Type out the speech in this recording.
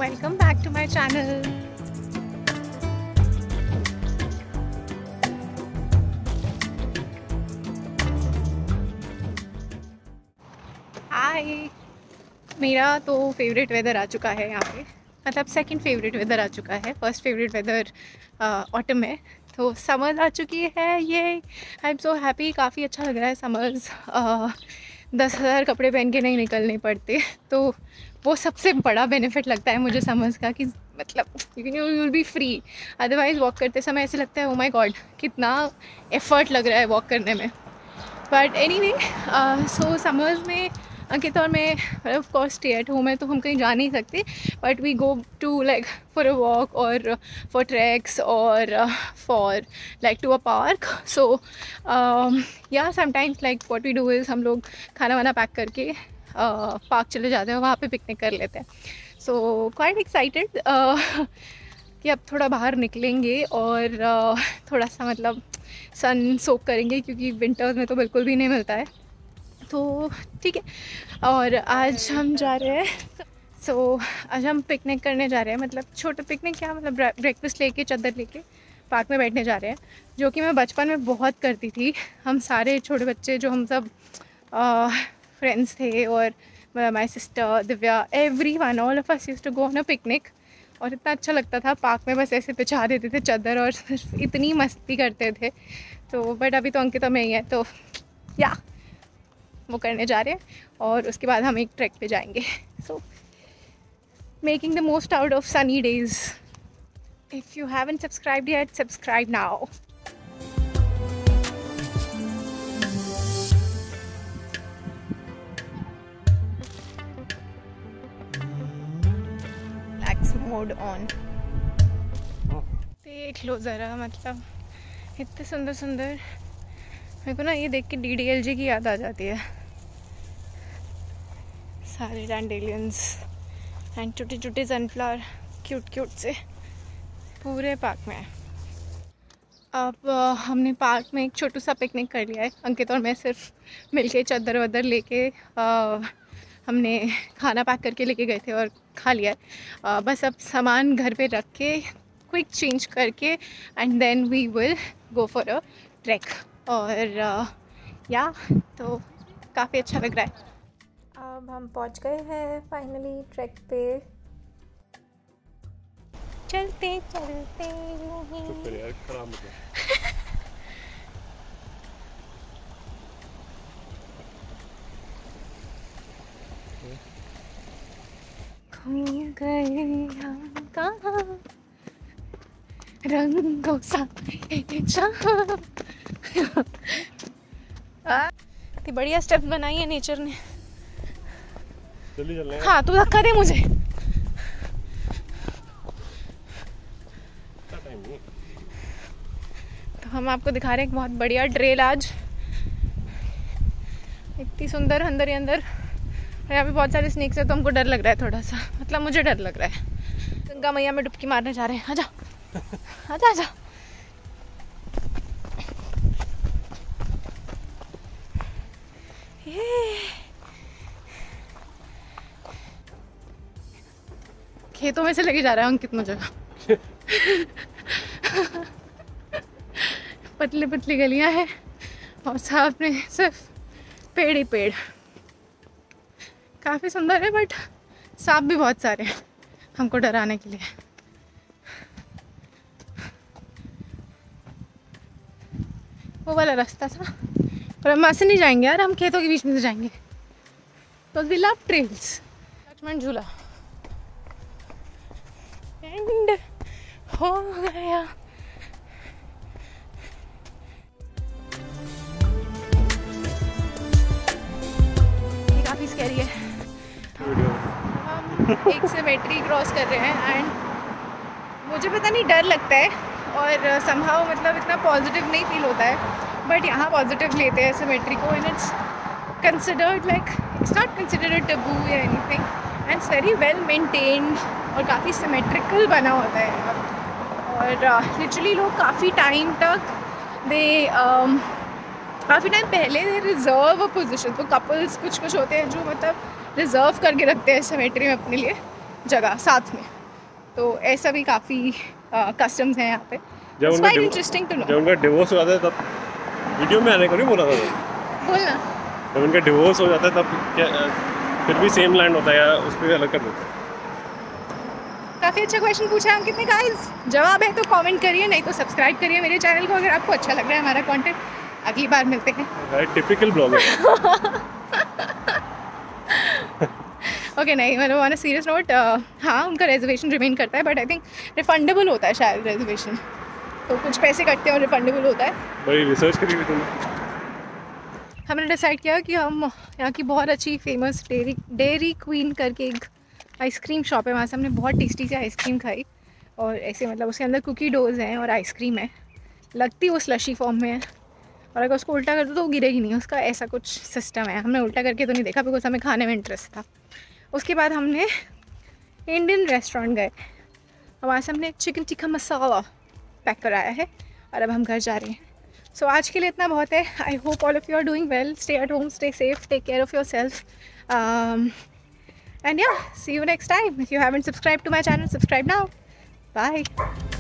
Welcome back to my channel. Hi. मेरा तो favourite weather आ चुका है यहाँ पे, मतलब सेकंड फेवरेट वेदर आ चुका है। फर्स्ट फेवरेट वेदर ऑटम है, तो समर्स आ चुकी है। ये आई एम सो हैप्पी, काफ़ी अच्छा लग रहा है। समर्स 10,000 कपड़े पहन के नहीं निकलने पड़ते, तो वो सबसे बड़ा बेनिफिट लगता है मुझे समर्स का, कि मतलब you will be free. Otherwise walk करते समय ऐसे लगता है ओ माय गॉड कितना एफर्ट लग रहा है वॉक करने में। बट एनीवे, सो समर्स में अंकित और मैं of course stay at home है, तो हम कहीं जा नहीं सकते, but we go to like for a walk और फॉर ट्रैक्स और for like to a park. So या sometimes like what we do is हम लोग खाना वाना पैक करके पार्क चले जाते हैं, वहाँ पे पिकनिक कर लेते हैं। सो क्वाइट एक्साइटेड कि अब थोड़ा बाहर निकलेंगे और थोड़ा सा मतलब सन सोक करेंगे, क्योंकि विंटर्स में तो बिल्कुल भी नहीं मिलता है। तो ठीक है, और आज हम जा रहे हैं। सो आज हम पिकनिक करने जा रहे हैं, मतलब छोटा पिकनिक क्या, मतलब ब्रेकफास्ट लेके चादर लेके पार्क में बैठने जा रहे हैं, जो कि मैं बचपन में बहुत करती थी। हम सारे छोटे बच्चे जो हम सब फ्रेंड्स थे, और my sister Divya, everyone, all of us used to go on a picnic. और इतना अच्छा लगता था, पार्क में बस ऐसे बिछा देते थे चादर और सिर्फ इतनी मस्ती करते थे। तो बट अभी तो अंकिता में ही है, तो या वो करने जा रहे हैं, और उसके बाद हम एक ट्रैक पे जाएंगे। So making the most out of sunny days. If you haven't subscribed yet, subscribe now. Mode on. देख लो ज़रा, मतलब इतने सुंदर सुंदर, मेरे को ना ये देख के DDLG की याद आ जाती है। सारे डैंडेलियंस एंड छोटे छोटे सनफ्लावर क्यूट क्यूट से पूरे पार्क में। अब हमने पार्क में एक छोटू सा पिकनिक कर लिया है। अंकित और मैं सिर्फ मिलके चादर वादर लेके हमने खाना पैक करके लेके गए थे और खा लिया है। बस अब सामान घर पे रख के क्विक चेंज करके and then we will go for a track. और या तो काफ़ी अच्छा लग रहा है। अब हम पहुंच गए हैं फाइनली ट्रैक पे। चलते चलते खो गए हम कहाँ रंगों सा इतनी बढ़िया स्टेप बनाई है नेचर ने। जल्दी चल रहे हैं। हाँ, तू धक्का दे मुझे। तो हम आपको दिखा रहे हैं एक बहुत बढ़िया ट्रेल आज, इतनी सुंदर। अंदर ही अंदर यहाँ पे बहुत सारे स्नेक्स है, तो हमको डर लग रहा है थोड़ा सा, मतलब मुझे डर लग रहा है। गंगा मैया में डुबकी मारने जा रहे हैं। आजा आजा आजा। ये खेतों में से लेके जा रहा है अंकित मुझे। पतली पतली गलियां हैं और सामने सिर्फ पेड़ ही पेड़। काफ़ी सुंदर है, बट सांप भी बहुत सारे हैं हमको डराने के लिए। वो वाला रास्ता था, पर हम वहाँ से नहीं जाएंगे यार, हम खेतों के बीच में से जाएंगे। तो वी लव ट्रेल्स। लक्ष्मण झूला एंड हो गया। ये काफ़ी स्कैरी है। हम एक सिमेट्री क्रॉस कर रहे हैं एंड मुझे पता नहीं डर लगता है, और समहाउ मतलब इतना पॉजिटिव नहीं फील होता है, बट यहाँ पॉजिटिव लेते हैं सिमेट्री को। And it's considered like, it's not considered a taboo या anything, and it's very well maintained और काफ़ी सिमेट्रिकल बना होता है यहाँ। और लिटरली लोग काफ़ी टाइम तक काफ़ी टाइम पहले दे रिजर्व अ पोजिशन। तो कपल्स कुछ कुछ होते हैं जो मतलब रिजर्व करके रखते हैं सिमेट्री में अपने लिए, जगह साथ में। तो ऐसा भी काफ़ी कस्टम्स हैं यहाँ पे। जब It's quite interesting to know. जब उनका डिवोर्स हो जाता है तब वीडियो में आने को नहीं बोला था तो। बोलना। जब उनका डिवोर्स हो जाता है तब क्या फिर भी सेम लैंड होता है या उस पर अलग कर देते हैं? काफ़ी अच्छा क्वेश्चन पूछा है अंकित ने गाइस। जवाब है तो कमेंट करिए, नहीं तो सब्सक्राइब करिए मेरे चैनल को अगर आपको अच्छा लग रहा है हमारा कंटेंट। अगली बार मिलते हैं। Typical blogger. ओके नहीं, मतलब ऑन अ सीरियस नोट, हाँ उनका रिजर्वेशन रिमेन करता है, बट आई थिंक रिफंडेबल होता है शायद रिजर्वेशन, तो कुछ पैसे कटते हैं और रिफंडेबल होता है। बड़ी रिसर्च करी थी तुमने? हमने डिसाइड किया कि हम यहाँ की बहुत अच्छी फेमस डेयरी क्वीन करके एक आइसक्रीम शॉप है, वहाँ से हमने बहुत टेस्टी सी आइसक्रीम खाई। और ऐसे मतलब उसके अंदर कुकी डोज हैं और आइसक्रीम है, लगती वो स्लशी फॉर्म में है, और अगर उसको उल्टा कर दो तो वो गिरेगी नहीं, उसका ऐसा कुछ सिस्टम है। हमने उल्टा करके तो नहीं देखा बिकॉज हमें खाने में इंटरेस्ट था। उसके बाद हमने इंडियन रेस्टोरेंट गए और वहाँ से हमने चिकन टिक्का मसाला पैक कराया है और अब हम घर जा रहे हैं। सो आज के लिए इतना बहुत है। I hope all of you are doing well, stay at home, stay safe, take care of yourself, and yeah, see you next time. If you haven't subscribed to my channel, subscribe now. Bye.